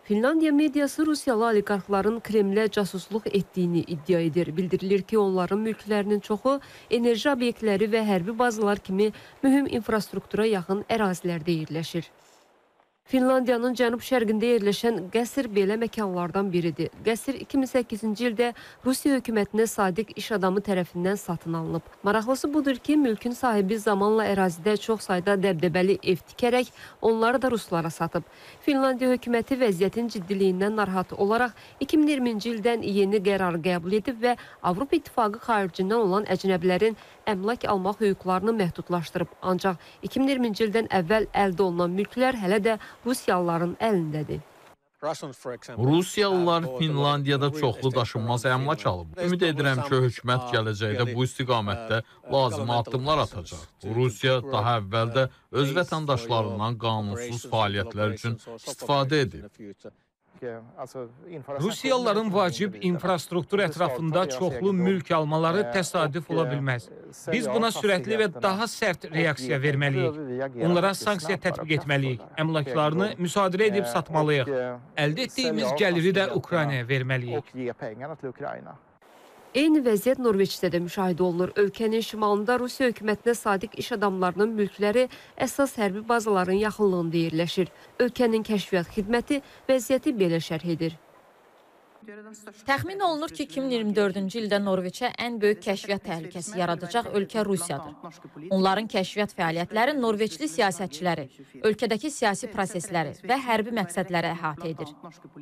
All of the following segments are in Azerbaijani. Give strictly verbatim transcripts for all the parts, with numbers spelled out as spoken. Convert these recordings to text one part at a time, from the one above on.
Finlandiya mediası Rusiyalı oliqarxların Kremlə casusluq etdiyini iddia edir. Bildirilir ki, onların mülklərinin çoxu enerji obyektləri və hərbi bazalar kimi mühüm infrastruktura yaxın ərazilərdə yerləşir. Finlandiyanın cənub-şərqində yerləşən qəsr belə məkanlardan biridir. Qəsr iki min səkkizinci ildə Rusiya hökumətinə sadiq iş adamı tərəfindən satın alınıb. Maraqlısı budur ki, mülkün sahibi zamanla ərazidə çox sayda dəbdəbəli ev tikərək onları da ruslara satıb. Finlandiya hökuməti vəziyyətin ciddiliyindən narahat olaraq iki min iyirminci ildən yeni qərar qəbul edib və Avropa İttifaqı xaricindən olan əcnəbilərin əmlak almaq hüquqlarını məhdudlaşdırıb. Ancaq iki min iyirminci ildən əvvəl əldə olunan mülklər hələ də Rusiyalıların əlindədir. Rusiyalılar Finlandiyada çoxlu daşınmaz əmlak alıb. Ümid edirəm ki, hökumət gələcəkdə bu istiqamətdə lazımi addımlar atacaq. Rusiya daha əvvəl də öz vətəndaşlarından qanunsuz fəaliyyətlər üçün istifadə edib. Rusiyalıların vacib infrastruktur ətrafında çoxlu mülk almaları təsadüf ola bilməz. Biz buna sürətli və daha sərt reaksiya verməliyik. Onlara sanksiya tətbiq etməliyik. Əmlaklarını müsadirə edib satmalıyıq. Əldə etdiyimiz gəliri də Ukraynaya verməliyik. Eyni vəziyyət Norveçdə də müşahidə olunur. Ölkənin şimalında Rusiya hökumətinə sadiq iş adamlarının mülkləri əsas hərbi bazaların yaxınlığında yerləşir. Ölkənin kəşfiyyat xidməti vəziyyəti belə şərh edir. Təxmin olunur ki, iki min iyirmi dördüncü ildə Norveçə ən böyük kəşfiyyat təhlükəsi yaradacaq ölkə Rusiyadır. Onların kəşfiyyat fəaliyyətləri Norveçli siyasətçiləri, ölkədəki siyasi prosesləri və hərbi məqsədləri əhatə edir.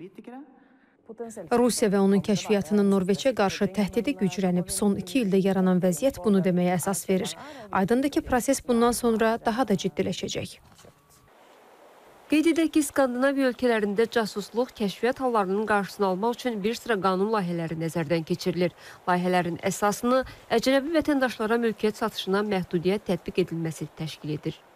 Rusiya və onun kəşfiyyatının Norveçə qarşı təhdidi güclənib. Son iki ildə yaranan vəziyyət bunu deməyə əsas verir. Aydındır ki, proses bundan sonra daha da ciddiləşəcək. Qeyd edək ki, Skandinaviya ölkələrində casusluq, kəşfiyyat hallarının qarşısını almaq üçün bir sıra qanun layihələri nəzərdən keçirilir. Layihələrin əsasını əcnəbi vətəndaşlara mülkiyyət satışına məhdudiyyət tətbiq edilməsi təşkil edir.